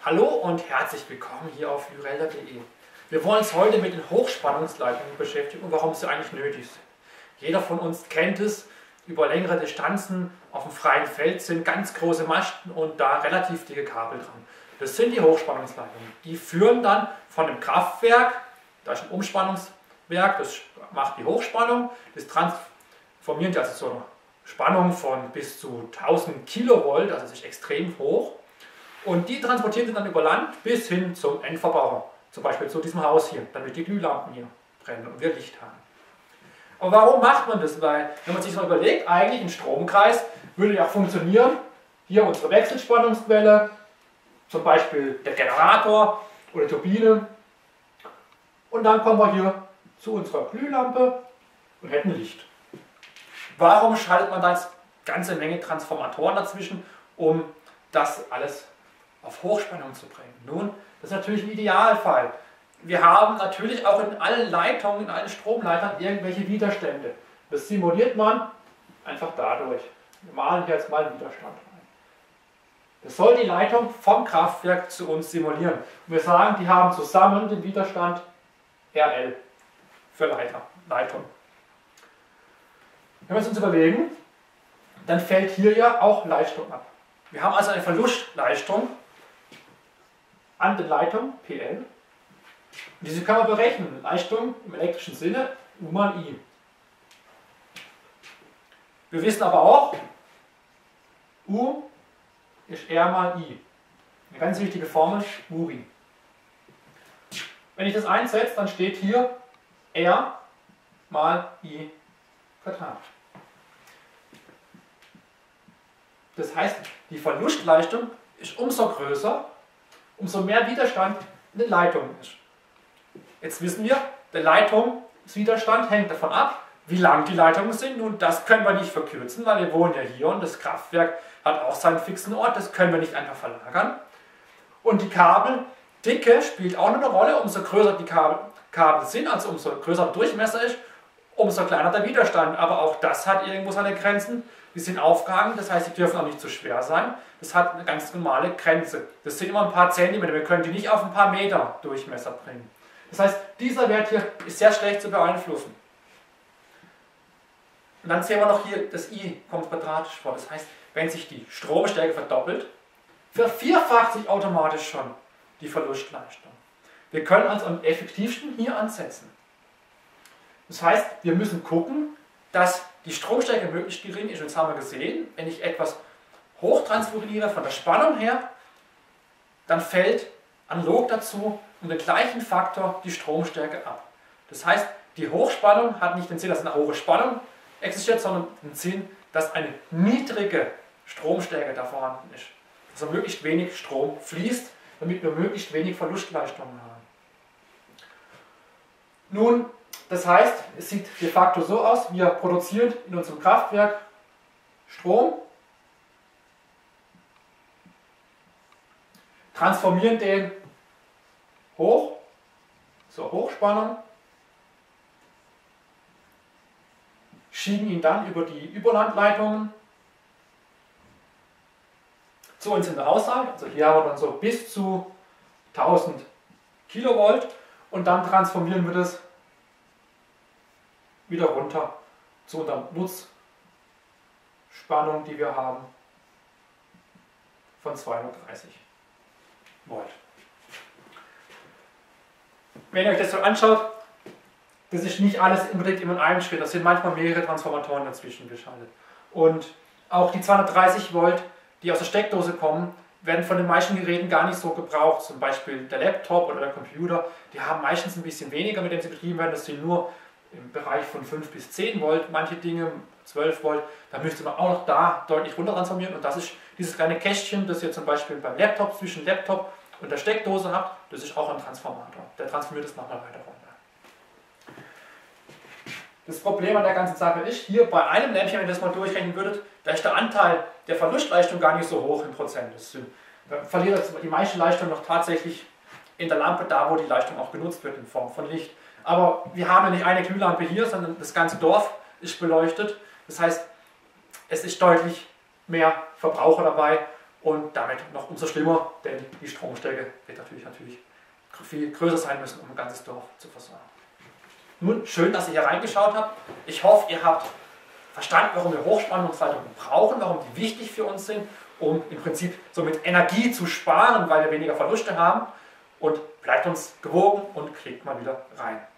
Hallo und herzlich willkommen hier auf lyrelda.de. Wir wollen uns heute mit den Hochspannungsleitungen beschäftigen und warum sie eigentlich nötig sind. Jeder von uns kennt es, über längere Distanzen auf dem freien Feld sind ganz große Masten und da relativ dicke Kabel dran. Das sind die Hochspannungsleitungen. Die führen dann von dem Kraftwerk, da ist ein Umspannungswerk, das macht die Hochspannung, das transformiert also so eine Spannung von bis zu 1000 Kilovolt, also das ist extrem hoch. Und die transportieren sie dann über Land bis hin zum Endverbraucher, zum Beispiel zu diesem Haus hier, damit die Glühlampen hier brennen und wir Licht haben. Aber warum macht man das? Weil, wenn man sich mal überlegt, eigentlich ein Stromkreis würde ja funktionieren. Hier unsere Wechselspannungsquelle, zum Beispiel der Generator oder die Turbine. Und dann kommen wir hier zu unserer Glühlampe und hätten Licht. Warum schaltet man da jetzt ganze Menge Transformatoren dazwischen, um das alles auf Hochspannung zu bringen? Nun, das ist natürlich ein Idealfall. Wir haben natürlich auch in allen Leitungen, in allen Stromleitern irgendwelche Widerstände. Das simuliert man einfach dadurch. Wir malen hier jetzt mal einen Widerstand rein. Das soll die Leitung vom Kraftwerk zu uns simulieren. Und wir sagen, die haben zusammen den Widerstand RL für Leitung. Wenn wir es uns überlegen, dann fällt hier ja auch Leistung ab. Wir haben also eine Verlustleistung an der Leitung PL. Und diese können wir berechnen. Leistung im elektrischen Sinne U mal I. Wir wissen aber auch, U ist R mal I. Eine ganz wichtige Formel, URI. Wenn ich das einsetze, dann steht hier R mal I Quadrat. Das heißt, die Verlustleistung ist umso größer, umso mehr Widerstand in den Leitungen ist. Jetzt wissen wir, der Leitungswiderstand hängt davon ab, wie lang die Leitungen sind. Und das können wir nicht verkürzen, weil wir wohnen ja hier und das Kraftwerk hat auch seinen fixen Ort. Das können wir nicht einfach verlagern. Und die Kabeldicke spielt auch eine Rolle. Umso größer die Kabel sind, also umso größer der Durchmesser ist, umso kleiner der Widerstand. Aber auch das hat irgendwo seine Grenzen. Die sind aufragend, das heißt, die dürfen auch nicht zu schwer sein. Das hat eine ganz normale Grenze. Das sind immer ein paar Zentimeter. Wir können die nicht auf ein paar Meter Durchmesser bringen. Das heißt, dieser Wert hier ist sehr schlecht zu beeinflussen. Und dann sehen wir noch hier, das I kommt quadratisch vor. Das heißt, wenn sich die Stromstärke verdoppelt, vervierfacht sich automatisch schon die Verlustleistung. Wir können also am effektivsten hier ansetzen. Das heißt, wir müssen gucken, dass die Stromstärke möglichst gering ist. Und jetzt haben wir gesehen, wenn ich etwas hochtransferiere von der Spannung her, dann fällt analog dazu um den gleichen Faktor die Stromstärke ab. Das heißt, die Hochspannung hat nicht den Sinn, dass eine hohe Spannung existiert, sondern den Sinn, dass eine niedrige Stromstärke da vorhanden ist. Also möglichst wenig Strom fließt, damit wir möglichst wenig Verlustleistungen haben. Nun, das heißt, es sieht de facto so aus, wir produzieren in unserem Kraftwerk Strom, transformieren den hoch, zur Hochspannung, schieben ihn dann über die Überlandleitungen zu uns in den Haushalt. Also hier haben wir dann so bis zu 1000 Kilovolt und dann transformieren wir das wieder runter zu unserer Nutzspannung, die wir haben, von 230 Volt. Wenn ihr euch das so anschaut, das ist nicht alles unbedingt immer in einem Schritt, da sind manchmal mehrere Transformatoren dazwischen geschaltet. Und auch die 230 Volt, die aus der Steckdose kommen, werden von den meisten Geräten gar nicht so gebraucht. Zum Beispiel der Laptop oder der Computer, die haben meistens ein bisschen weniger, mit dem sie betrieben werden. Das sind nur im Bereich von 5 bis 10 Volt, manche Dinge 12 Volt. Da müsste man auch noch da deutlich runter transformieren. Und das ist dieses kleine Kästchen, das ihr zum Beispiel beim Laptop zwischen Laptop und der Steckdose habt, das ist auch ein Transformator. Der transformiert es nochmal weiter runter. Das Problem an der ganzen Sache ist, hier bei einem Lämpchen, wenn ihr das mal durchrechnen würdet, da ist der Anteil der Verlustleistung gar nicht so hoch in Prozent. Da verliert die meiste Leistung noch tatsächlich in der Lampe, da wo die Leistung auch genutzt wird in Form von Licht. Aber wir haben ja nicht eine Glühlampe hier, sondern das ganze Dorf ist beleuchtet. Das heißt, es ist deutlich mehr Verbraucher dabei und damit noch umso schlimmer, denn die Stromstärke wird natürlich viel größer sein müssen, um ein ganzes Dorf zu versorgen. Nun, schön, dass ihr hier reingeschaut habt. Ich hoffe, ihr habt verstanden, warum wir Hochspannungsleitungen brauchen, warum die wichtig für uns sind, um im Prinzip somit Energie zu sparen, weil wir weniger Verluste haben. Und bleibt uns gewogen und klickt mal wieder rein.